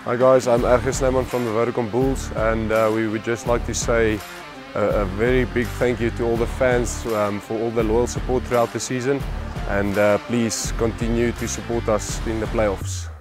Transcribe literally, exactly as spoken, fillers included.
Hi guys, I'm Ergens Snyman from the Vodacom Bulls, and uh, we would just like to say a, a very big thank you to all the fans um, for all the loyal support throughout the season, and uh, please continue to support us in the playoffs.